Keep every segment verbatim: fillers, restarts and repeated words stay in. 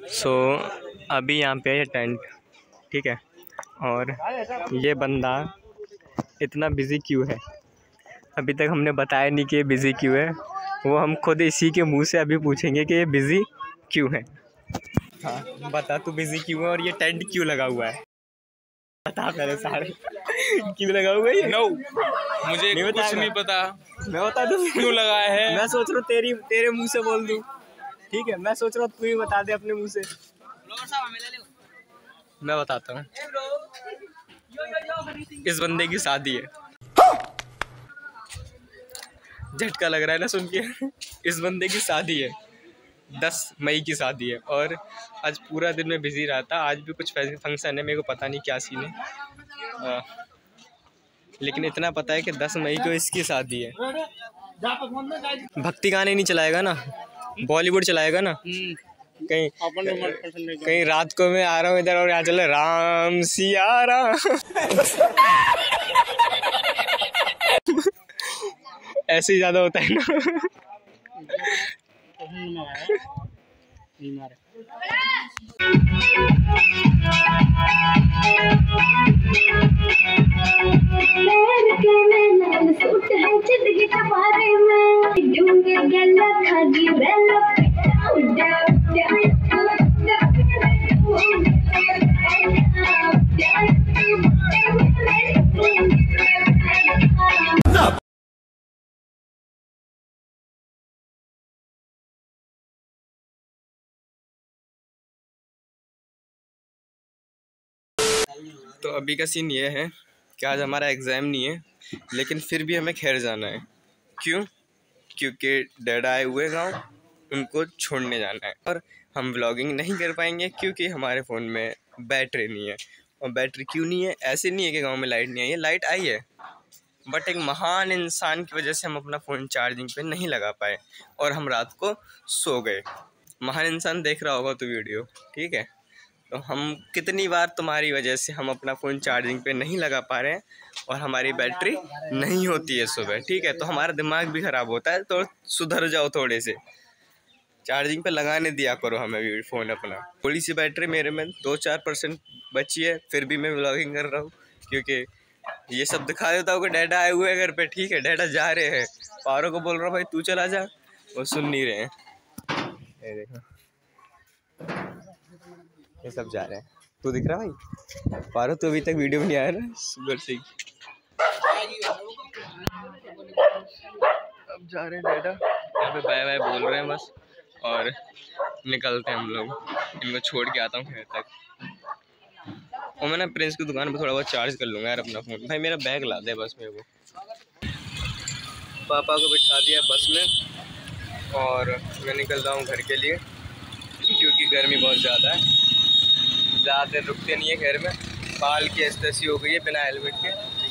सो so, अभी यहाँ पे है टेंट, ठीक है। और ये बंदा इतना बिज़ी क्यों है, अभी तक हमने बताया नहीं कि ये बिज़ी क्यों है। वो हम खुद इसी के मुंह से अभी पूछेंगे कि ये बिज़ी क्यों है। हाँ बता, तू बिज़ी क्यों है और ये टेंट क्यों लगा हुआ है, बता पहले सारे क्यों लगा हुआ है ये? नो मुझे नहीं कुछ नहीं पता। मैं बता दूँ क्यों लगाया है? मैं सोच रहा हूँ तेरी तेरे मुंह से बोल दूँ, ठीक है। मैं सोच रहा हूँ तू ही बता दे अपने मुंह से। मैं बताता हूँ, इस बंदे की शादी है। झटका लग रहा है ना सुन के। इस बंदे की शादी है, दस मई की शादी है। और आज पूरा दिन में बिजी रहा था। आज भी कुछ फंक्शन है, मेरे को पता नहीं क्या सीन है, आ, लेकिन इतना पता है कि दस मई को इसकी शादी है। भक्ति गाने नहीं चलाएगा ना, बॉलीवुड चलाएगा ना। कहीं कहीं रात को मैं आ रहा हूँ इधर और यहाँ चले राम सिया राम ऐसे ही ज्यादा होता है ना। तो अभी का सीन ये है कि आज हमारा एग्ज़ाम नहीं है, लेकिन फिर भी हमें खैर जाना है। क्यों? क्योंकि डैडा आए हुए गांव, उनको छोड़ने जाना है। और हम व्लॉगिंग नहीं कर पाएंगे क्योंकि हमारे फ़ोन में बैटरी नहीं है। और बैटरी क्यों नहीं है? ऐसे नहीं है कि गांव में लाइट नहीं आई है, लाइट आई है, बट एक महान इंसान की वजह से हम अपना फ़ोन चार्जिंग पे नहीं लगा पाए और हम रात को सो गए। महान इंसान देख रहा होगा तो वीडियो, ठीक है। तो हम कितनी बार तुम्हारी वजह से हम अपना फ़ोन चार्जिंग पे नहीं लगा पा रहे हैं और हमारी बैटरी नहीं होती है सुबह, ठीक है। तो हमारा दिमाग भी ख़राब होता है, तो सुधर जाओ थोड़े से, चार्जिंग पे लगाने दिया करो हमें भी फ़ोन अपना। थोड़ी सी बैटरी मेरे में दो चार परसेंट बची है, फिर भी मैं व्लॉगिंग कर रहा हूँ क्योंकि ये सब दिखा देता हूँ कि डैडा आए हुए हैं घर पे, ठीक है। डैडा जा रहे हैं, पारो को बोल रहा हूँ भाई तू चला जा, वो सुन नहीं रहे हैं। ये देखो ये सब जा रहे हैं, तू दिख रहा भाई? पारो तो अभी तक वीडियो में नहीं आया ना, सुगर सिंह। अब जा रहे हैं डैडा, यहाँ पे बाय बाय बोल रहे हैं बस, और निकलते हैं हम लोग। इनको छोड़ के आता हूँ घर तक, और मैं ना प्रिंस की दुकान पे थोड़ा बहुत चार्ज कर लूँगा यार अपना फ़ोन। भाई मेरा बैग ला दे बस मेरे को। पापा को बिठा दिया बस में और मैं निकल रहा हूँ घर के लिए क्योंकि गर्मी बहुत ज़्यादा है। ज़्यादा देर रुकते नहीं है घर में, बाल की एस्टेसी हो गई है बिना हेलमेट के।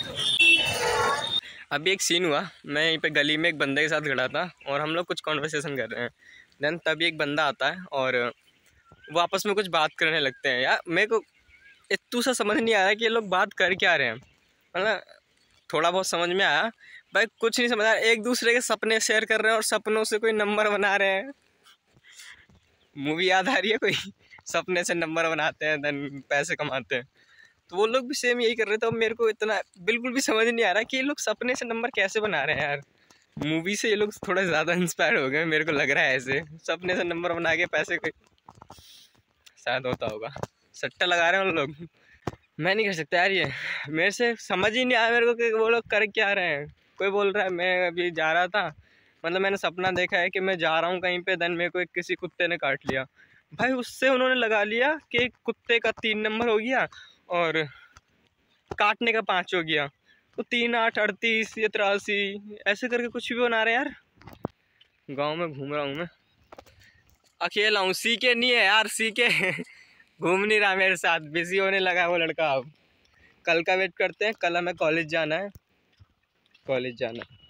अभी एक सीन हुआ, मैं यहीं पे गली में एक बंदे के साथ खड़ा था और हम लोग कुछ कॉन्वर्सेशन कर रहे हैं। देन तभी एक बंदा आता है और वो आपस में कुछ बात करने लगते हैं। यार मेरे को इतू सा समझ नहीं आ रहा कि ये लोग बात कर क्या रहे हैं। मतलब थोड़ा बहुत समझ में आया, भाई कुछ नहीं समझ आ रहा। एक दूसरे के सपने शेयर कर रहे हैं और सपनों से कोई नंबर बना रहे हैं। मूवी याद आ रही है कोई? सपने से नंबर बनाते हैं देन पैसे कमाते हैं। तो वो लोग भी सेम यही कर रहे थे। अब मेरे को इतना बिल्कुल भी समझ नहीं आ रहा कि ये लोग सपने से नंबर कैसे बना रहे हैं यार। मूवी से ये लोग थोड़ा ज़्यादा इंस्पायर हो गए, मेरे को लग रहा है ऐसे। सपने से नंबर बना के पैसे कोई शायद होता होगा, सट्टा लगा रहे हैं उन लोग। मैं नहीं कर सकता यार, ये मेरे से समझ ही नहीं आया मेरे को कि वो लोग कर क्या रहे हैं। कोई बोल रहा है मैं अभी जा रहा था, मतलब मैंने सपना देखा है कि मैं जा रहा हूँ कहीं पे, देन मेरे को एक किसी कुत्ते ने काट लिया। भाई उससे उन्होंने लगा लिया कि कुत्ते का तीन नंबर हो गया और काटने का पाँच हो गया, तो तीन आठ अड़तीस या तिरासी ऐसे करके कुछ भी बना रहे हैं यार। गाँव में घूम रहा हूँ मैं, अकेला हूँ, सी के नहीं है यार, सी के घूम नहीं रहा मेरे साथ, बिजी होने लगा वो लड़का। अब कल का वेट करते हैं, कल हमें कॉलेज जाना है, कॉलेज जाना है।